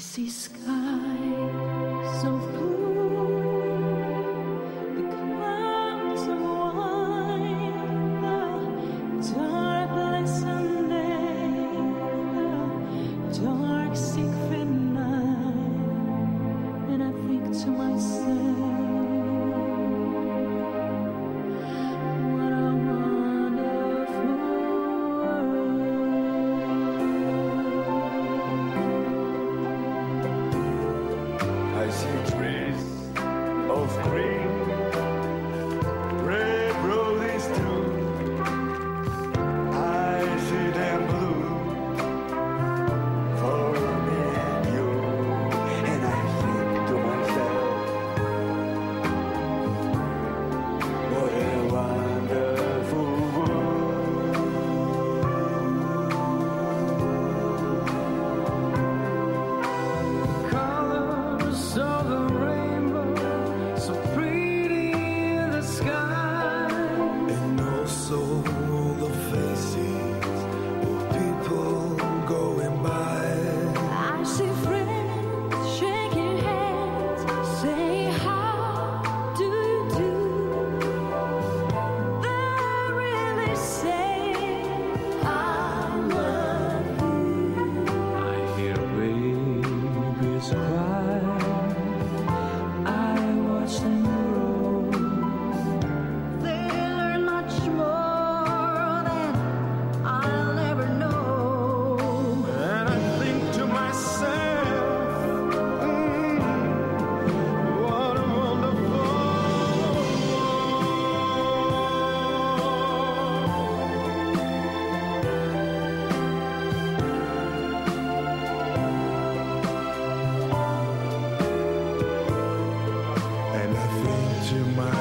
see skies of blue, the clouds of white, the dark glistening, the dark secret night, and I think to myself, what a wonderful I see trees of green, red roses too. I see them blue for me and you. And I think to myself, what a wonderful world. Colors of the rainbow, so pretty in the sky, and also the faces of people going by. I see friends shaking hands, saying, how do you do? They're really saying, I love you. I hear babies cry, I watch them grow. They learn much more than I'll ever know. And I think to myself, what a wonderful And I think to myself,